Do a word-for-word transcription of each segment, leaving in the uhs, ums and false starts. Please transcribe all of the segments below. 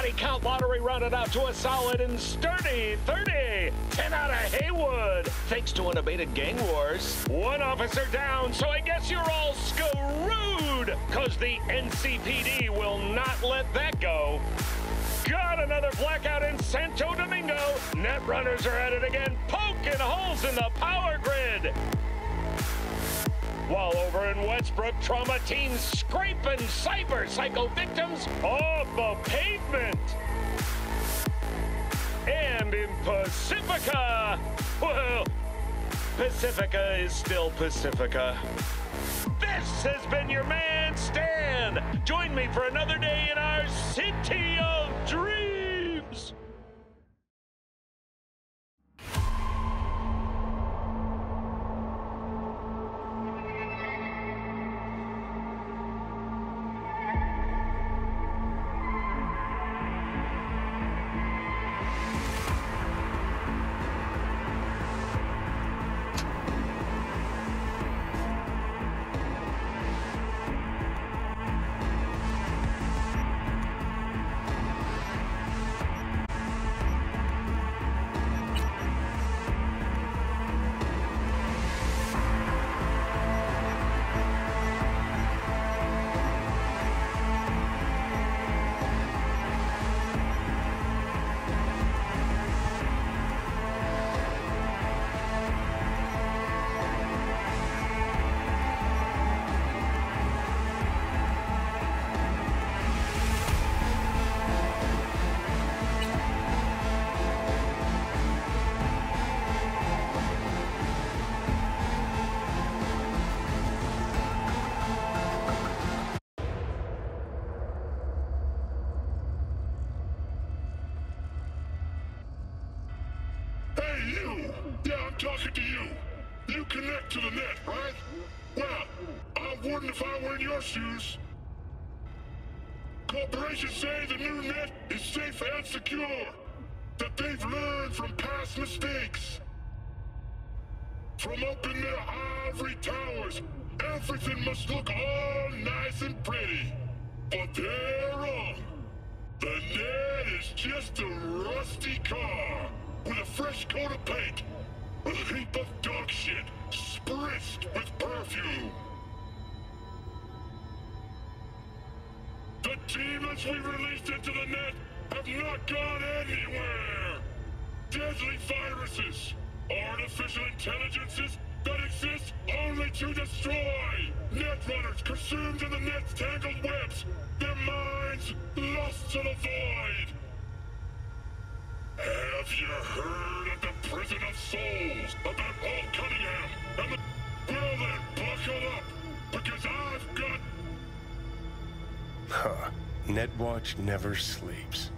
thirty count lottery rounded out to a solid and sturdy thirty. ten out of Haywood, thanks to unabated gang wars. One officer down, so I guess you're all screwed, cause the N C P D will not let that go. Got another blackout in Santo Domingo. Net runners are at it again, poking holes in the power grid. While over in Westbrook, trauma teams scraping cyber psycho victims off the pavement. And in Pacifica, well, Pacifica is still Pacifica. This has been your man, Stan. Join me for another day in our City of Dreams. Talking to you. You connect to the net, right? Well, I wouldn't if I were in your shoes. Corporations say the new net is safe and secure. That they've learned from past mistakes. From up in their ivory towers, everything must look all nice and pretty. But they're wrong. The net is just a rusty car with a fresh coat of paint. A heap of dog shit, spritzed with perfume. The demons we released into the net have not gone anywhere. Deadly viruses, artificial intelligences that exist only to destroy. Netrunners consumed in the net's tangled webs, their minds lost to the void. Have you heard of the Prison of Souls about Paul Cunningham and the... Well then, buckle up, because I've got... Huh. Netwatch never sleeps.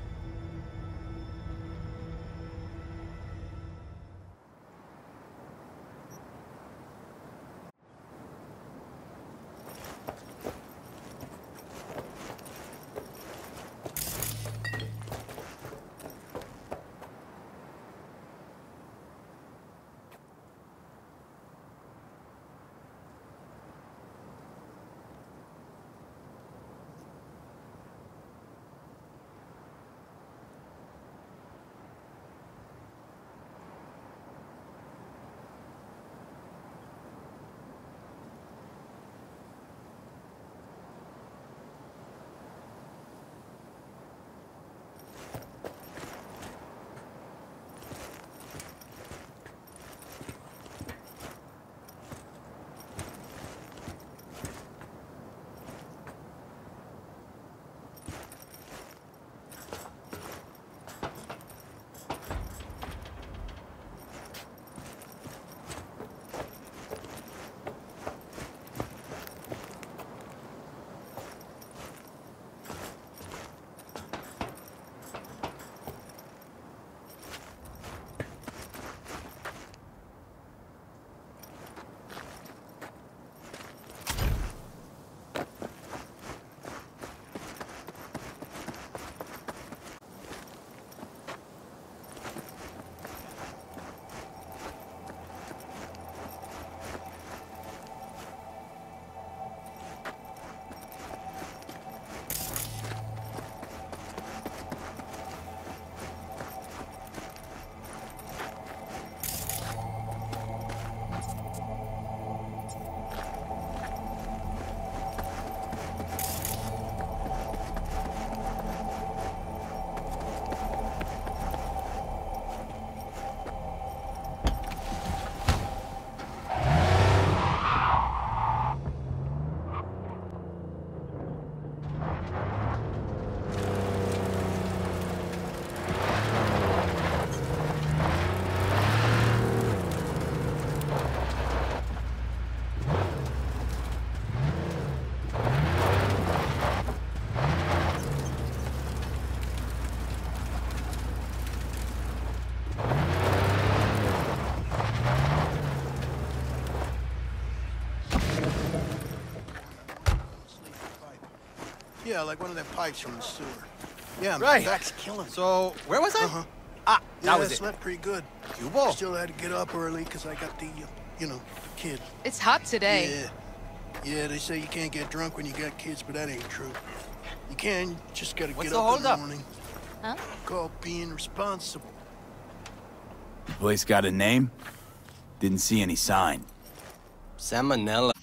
Yeah, like one of them pipes from the sewer. Yeah, my Right. back's killing me. So, where was I? Uh-huh. Ah, Yeah, that I was it. slept pretty good. Cubo? Still had to get up early because I got the, uh, you know, the kid. It's hot today. Yeah. Yeah, they say you can't get drunk when you got kids, but that ain't true. You can, you just gotta What's get the up in hold the up? morning. Huh? Called being responsible. Place got a name? Didn't see any sign. Salmonella.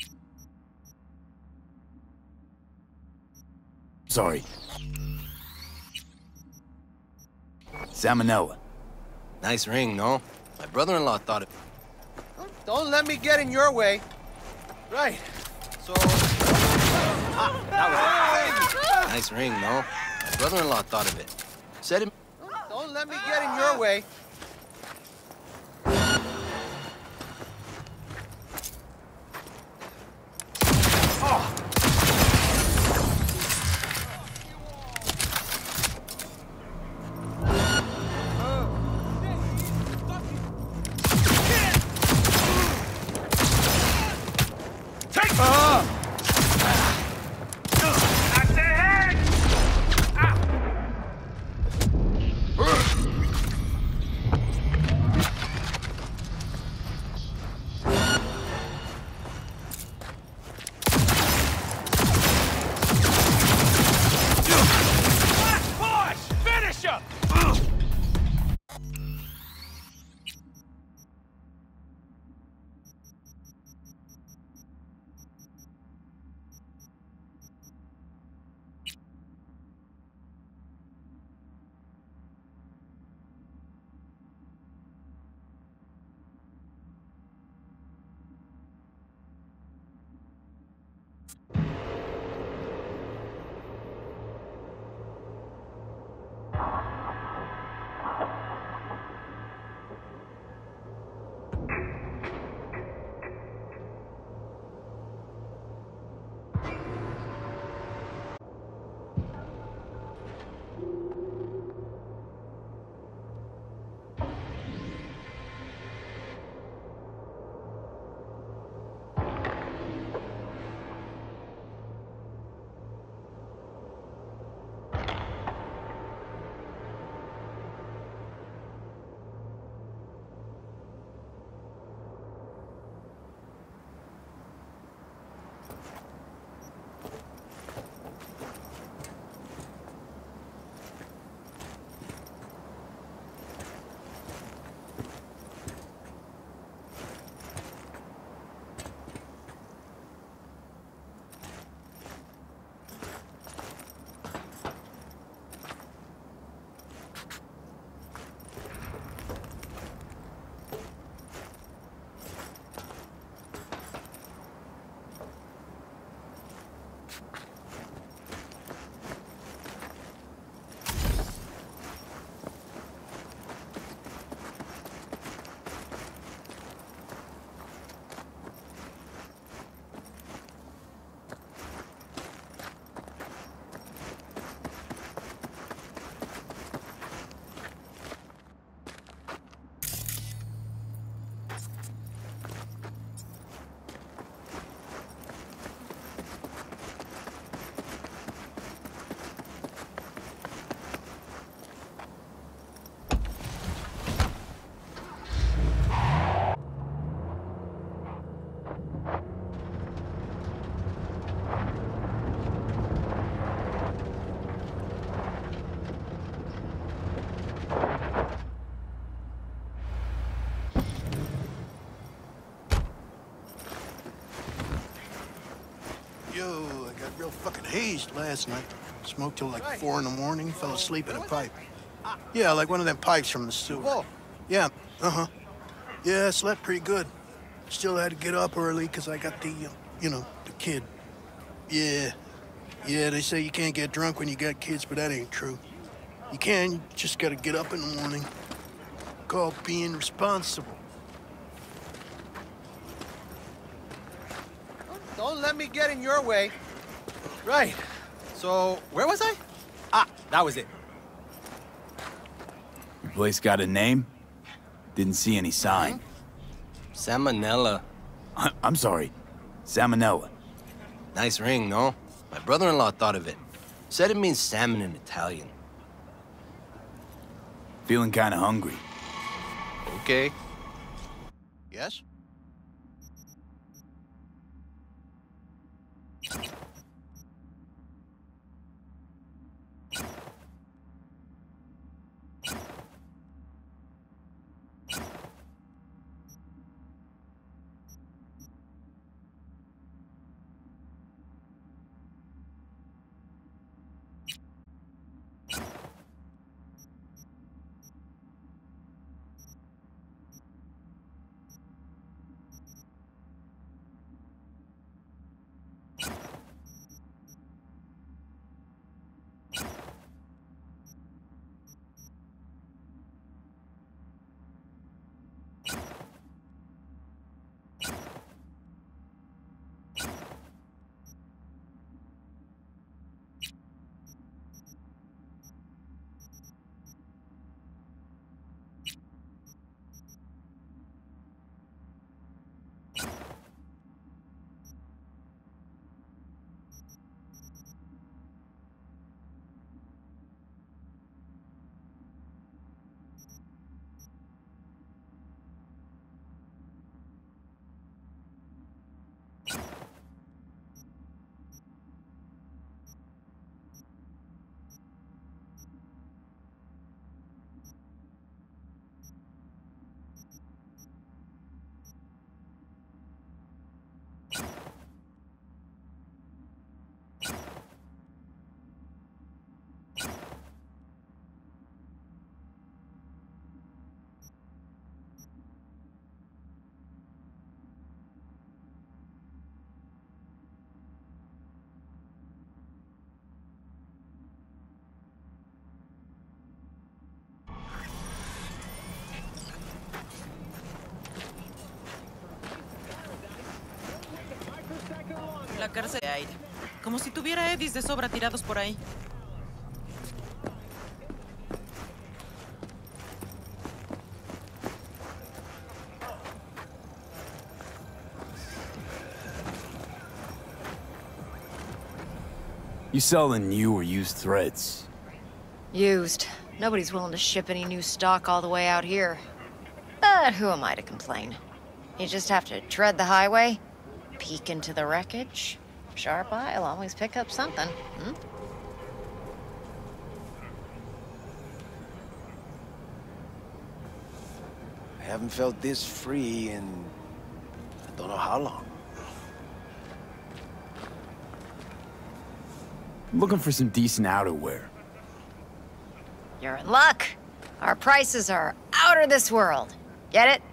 Sorry. Salmonella. Nice ring, no? My brother-in-law thought it. Don't let me get in your way. Right. So. Ah, that was it. Nice ring, no? My brother-in-law thought of it. Said him. Don't let me get in your way. Yo, I got real fucking hazed last night. Smoked till like four in the morning, fell asleep in a pipe. Yeah, like one of them pipes from the sewer. Yeah, uh-huh. Yeah, I slept pretty good. Still had to get up early because I got the, uh, you know, the kid. Yeah. Yeah, they say you can't get drunk when you got kids, but that ain't true. You can, you just gotta get up in the morning. Called being responsible. Don't let me get in your way. Right. So, where was I? Ah, that was it. Your place got a name? Didn't see any sign. Salmonella. I'm sorry. Salmonella. Nice ring, no? My brother-in-law thought of it. Said it means salmon in Italian. Feeling kinda hungry. Okay. Yes? La cárcel de aire. Como si tuviera eddies de sobra tirados por ahí. You selling new or used threads? Used. Nobody's willing to ship any new stock all the way out here. But who am I to complain? You just have to tread the highway, peek into the wreckage. Sharp eye'll always pick up something, hmm? I haven't felt this free in... I don't know how long. I'm looking for some decent outerwear. You're in luck. Our prices are out of this world. Get it?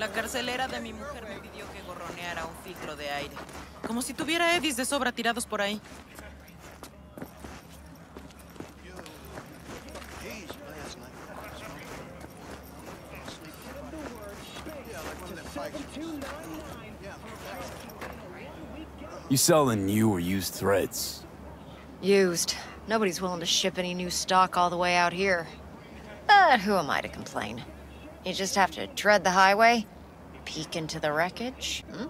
La carcelera de mi mujer me pidió que gorroneara un filtro de aire. Como si tuviera eddies de sobra tirados por ahí. You selling new or used threads? Used. Nobody's willing to ship any new stock all the way out here. But who am I to complain? You just have to tread the highway, peek into the wreckage. Hmm?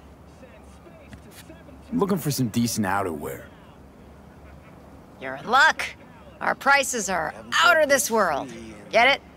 I'm looking for some decent outerwear. You're in luck. Our prices are out of this world. Get it?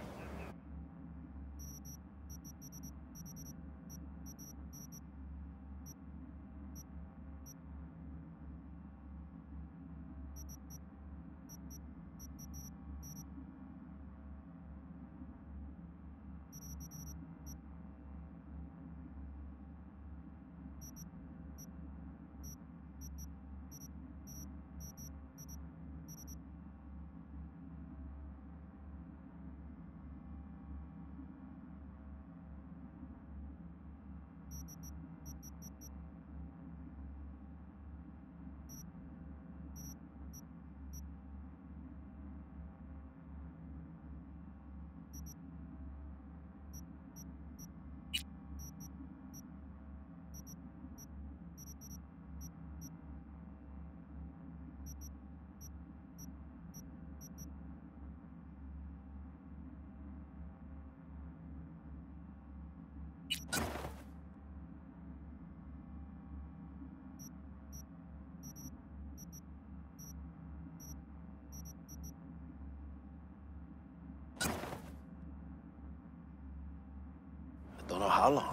Don't know how long.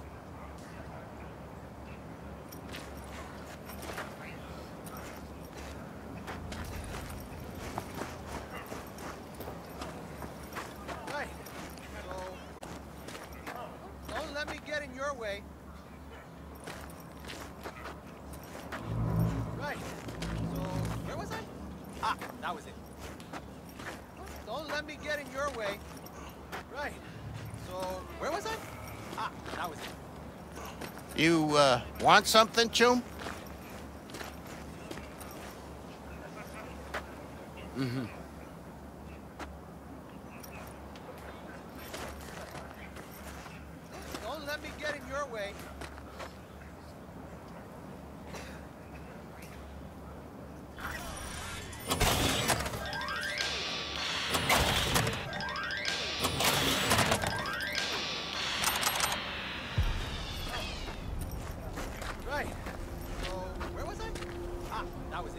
Right. So, don't let me get in your way. Right. So, where was I? Ah, that was it. Don't let me get in your way. Right. So, where was I? Ah, that was it. You, uh, want something, Chum? Mm-hmm. Don't let me get in your way. Right. So, where was I? Ah, that was it.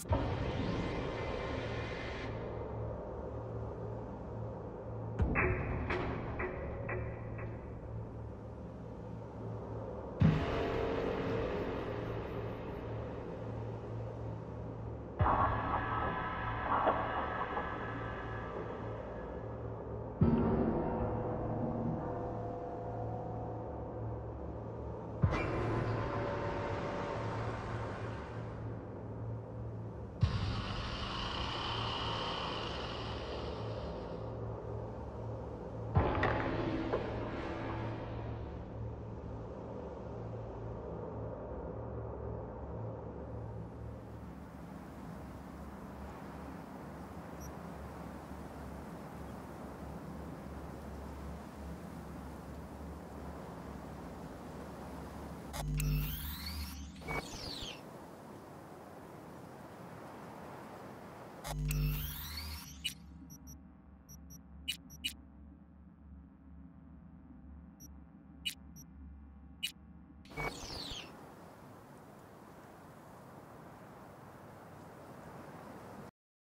you